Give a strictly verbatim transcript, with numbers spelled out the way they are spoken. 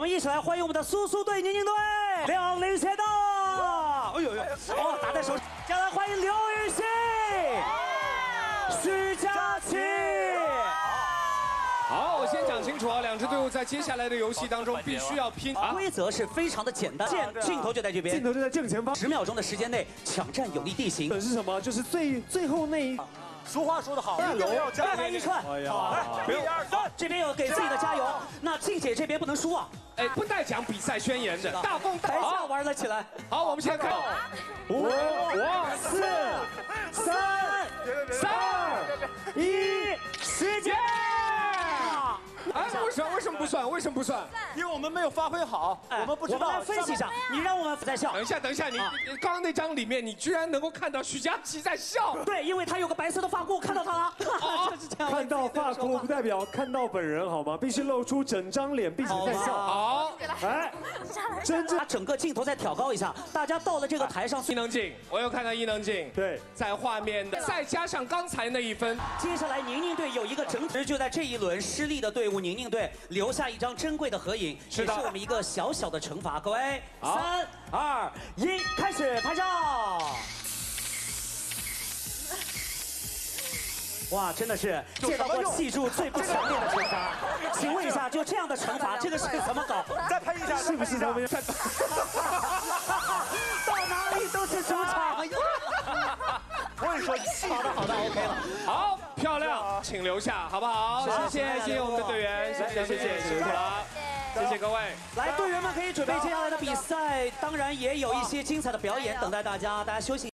们一起来欢迎我们的苏苏队宁宁队，两领先到，哎呦呦，哦，打在手上，接下来欢迎刘禹锡、徐佳琪。 好，我先讲清楚啊，两支队伍在接下来的游戏当中必须要拼。 规则是非常的简单，镜镜头就在这边， 镜头就在正前方， 十秒钟的时间内抢占有利地形。 本是什么？就是最最后那一。 俗话说得好， 一定要加来一串。 哎呀， 一二三，这边有给自己的加油。那静姐这边不能输啊！ 哎，不带讲比赛宣言的，大风台下玩了起来。 好，我们现在看， 五、四、三、二、一， 时间。 哎，为什么为什么不算？为什么不算？ 因为我们没有发挥好，我们不知道。 我们来分析一下，你让我们在笑。 等一下，等一下，你你刚刚那张里面，你居然能够看到徐佳琪在笑。 对，因为他有个白色的发箍，看到他了。就是这样。 看到发箍不代表看到本人好吗？必须露出整张脸，并且在笑。 好， 哎，真正把整个镜头再挑高一下，大家到了这个台上。 伊能静，我又看到伊能静。 对， 在画面的，再加上刚才那一分， 接下来宁宁队有一个整体，就在这一轮失利的队伍宁宁队留下一张珍贵的合影， 是的， 也是我们一个小小的惩罚。各位，三二一，开始拍照。哇，真的是见到过戏柱最不强烈的惩罚。请问一下，就这样的惩罚，这个是怎么搞？ 再喷一下， 是不是他们？ 到哪里都是主场。 我跟你说， 好的好的 ，OK 了。 好，漂亮，请留下，好不好？谢谢谢谢我们的队员，谢谢谢谢，请留下。谢谢各位。 来，队员们可以准备接下来的比赛，当然也有一些精彩的表演等待大家，大家休息。